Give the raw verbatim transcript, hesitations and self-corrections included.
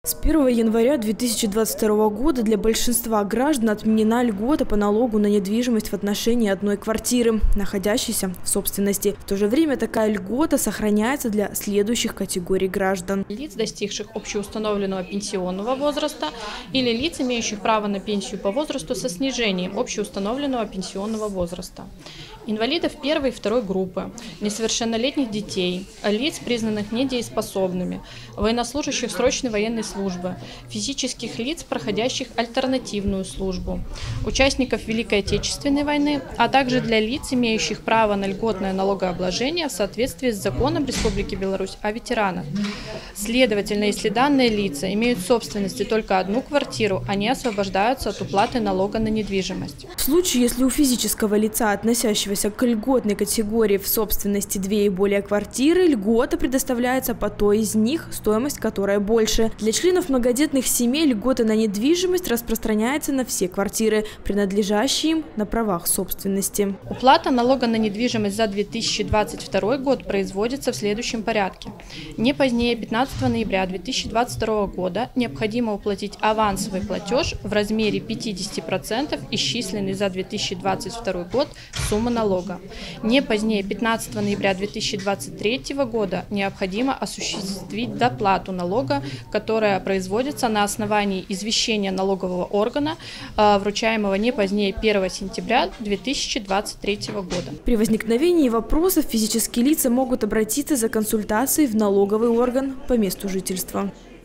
С первого января две тысячи двадцать второго года для большинства граждан отменена льгота по налогу на недвижимость в отношении одной квартиры, находящейся в собственности. В то же время такая льгота сохраняется для следующих категорий граждан. Лиц, достигших общеустановленного пенсионного возраста, или лиц, имеющих право на пенсию по возрасту со снижением общеустановленного пенсионного возраста. Инвалидов первой и второй группы, несовершеннолетних детей, лиц, признанных недееспособными, военнослужащих срочной военной службы, физических лиц, проходящих альтернативную службу, участников Великой Отечественной войны, а также для лиц, имеющих право на льготное налогообложение в соответствии с законом Республики Беларусь о ветеранах. Следовательно, если данные лица имеют в собственности только одну квартиру, они освобождаются от уплаты налога на недвижимость. В случае, если у физического лица, относящегося к льготной категории в собственности две и более квартиры, льгота предоставляется по той из них, стоимость которой больше. Для членов многодетных семей льгота на недвижимость распространяется на все квартиры, принадлежащие им на правах собственности. Уплата налога на недвижимость за две тысячи двадцать второй год производится в следующем порядке. Не позднее пятнадцатого ноября две тысячи двадцать второго года необходимо уплатить авансовый платеж в размере пятидесяти процентов исчисленной за две тысячи двадцать второй год суммы налога. Не позднее пятнадцатого ноября две тысячи двадцать третьего года необходимо осуществить доплату налога, которая производится на основании извещения налогового органа, вручаемого не позднее первого сентября две тысячи двадцать третьего года. При возникновении вопросов физические лица могут обратиться за консультацией в налоговый орган по месту жительства.